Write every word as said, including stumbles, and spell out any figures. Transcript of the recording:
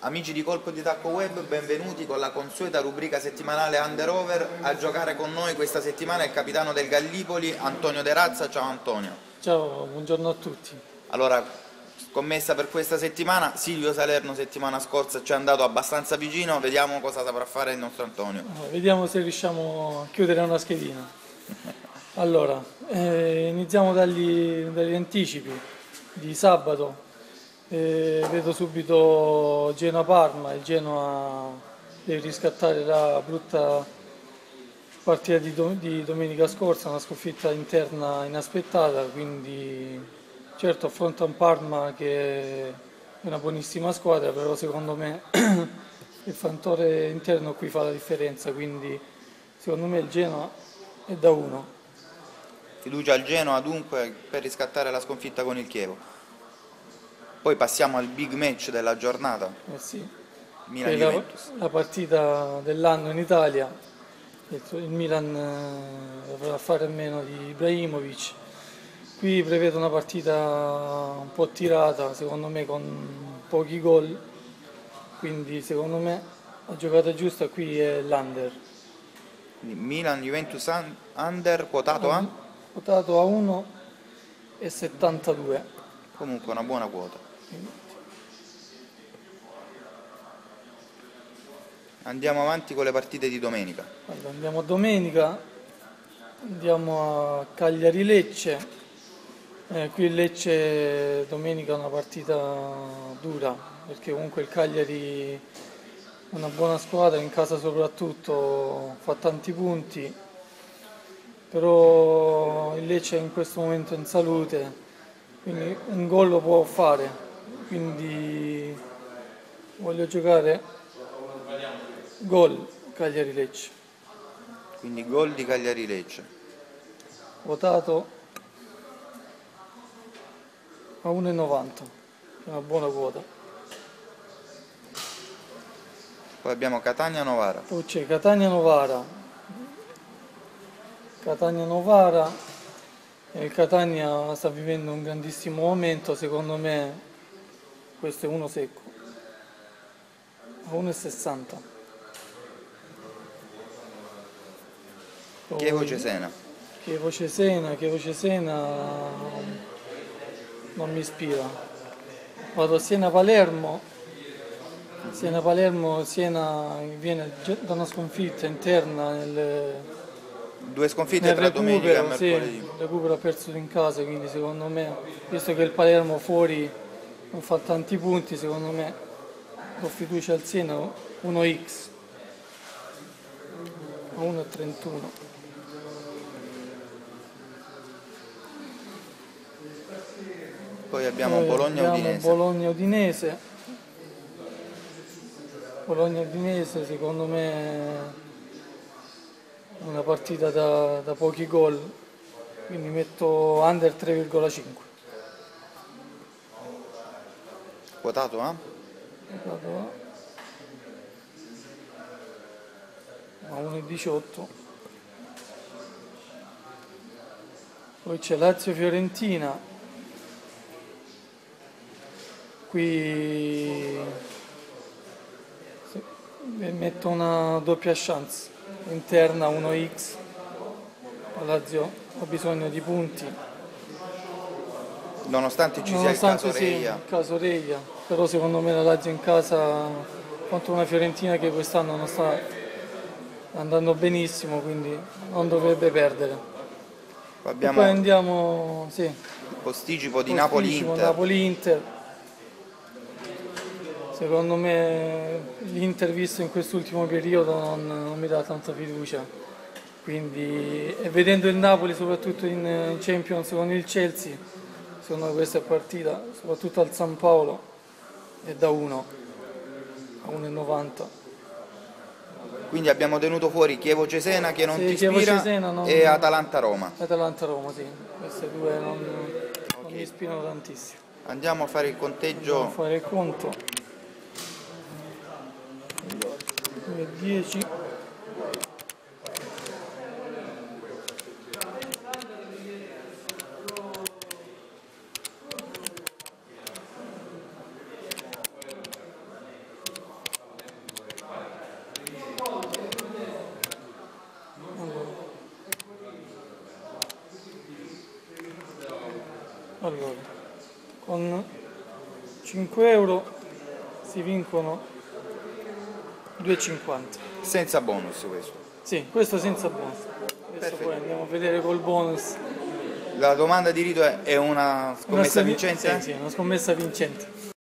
Amici di Colpo di Tacco Web, benvenuti con la consueta rubrica settimanale Under Over. A giocare con noi questa settimana è il capitano del Gallipoli, Antonio De Razza. Ciao Antonio. Ciao, buongiorno a tutti. Allora, scommessa per questa settimana, Silvio Salerno settimana scorsa ci è andato abbastanza vicino, vediamo cosa saprà fare il nostro Antonio. Allora, vediamo se riusciamo a chiudere una schedina. Allora, eh, iniziamo dagli, dagli anticipi di sabato. Eh, vedo subito Genoa-Parma. Il Genoa deve riscattare la brutta partita di, do- di domenica scorsa, una sconfitta interna inaspettata, quindi certo affronta un Parma che è una buonissima squadra, però secondo me il fattore interno qui fa la differenza, quindi secondo me il Genoa è da uno. Fiducia al Genoa dunque per riscattare la sconfitta con il Chievo. Poi passiamo al big match della giornata, Eh sì, che è la, Milan-Juventus. la partita dell'anno in Italia. Il, il Milan eh, dovrà fare a meno di Ibrahimovic. Qui prevedo una partita un po' tirata, secondo me con pochi gol, quindi secondo me la giocata giusta qui è l'under. Quindi Milan-Juventus un- under, quotato a? Votato a uno e settantadue. Comunque una buona quota. Andiamo avanti con le partite di domenica. Allora, andiamo a domenica, andiamo a Cagliari-Lecce. Eh, qui il Lecce domenica è una partita dura, perché comunque il Cagliari è una buona squadra, in casa soprattutto fa tanti punti, però il Lecce è in questo momento in salute, quindi un gol lo può fare, quindi voglio giocare gol Cagliari-Lecce, Quindi gol di Cagliari-Lecce. votato a uno e novanta, è una buona quota. Poi abbiamo Catania-Novara. Poi c'è Catania-Novara, Catania-Novara, e il Catania sta vivendo un grandissimo momento, secondo me questo è uno secco, a uno e sessanta. Chievo-Cesena. Chievo-Cesena, Chievo-Cesena non mi ispira. Vado a Siena-Palermo. Siena-Palermo, Siena viene da una sconfitta interna nel, Due sconfitte nel tra domenica e recupero, sì, mercoledì. il recupero ha perso in casa, quindi secondo me, visto che il Palermo fuori non fa tanti punti, secondo me do fiducia al Siena uno x a uno e trentuno. Poi abbiamo Poi abbiamo Bologna-Udinese. Bologna-Udinese. Bologna-Udinese secondo me è una partita da, da pochi gol, quindi metto under tre virgola cinque. Quotato a? Vado a uno e diciotto. Poi c'è Lazio-Fiorentina. Qui sì, metto una doppia chance interna uno x. La Lazio ha bisogno di punti, Nonostante ci sia il nonostante caso sì, Reia. il caso Reia, però secondo me la Lazio in casa contro una Fiorentina che quest'anno non sta andando benissimo, quindi non dovrebbe perdere. Poi E poi abbiamo andiamo, sì, posticipo di posticipo, Napoli-Inter. Napoli-Inter. Secondo me l'Inter visto in quest'ultimo periodo non, non mi dà tanta fiducia, quindi e vedendo il Napoli soprattutto in, in Champions con il Chelsea, secondo me questa è partita, soprattutto al San Paolo, è da uno a uno e novanta. Quindi abbiamo tenuto fuori Chievo-Cesena che non Sì, ti ispira Chievo-Cesena non- e Atalanta-Roma. Atalanta-Roma, sì, queste due non, non Ok. mi ispirano tantissimo. Andiamo a fare il Andiamo a conteggio. fare il conto. due e dieci. Allora, con cinque euro si vincono due e cinquanta. Senza bonus questo. Sì, questo senza bonus. Adesso Perfetto. poi andiamo a vedere col bonus. La domanda di rito è, è una Una scommessa scomm- vincente? Sì, sì, una scommessa vincente.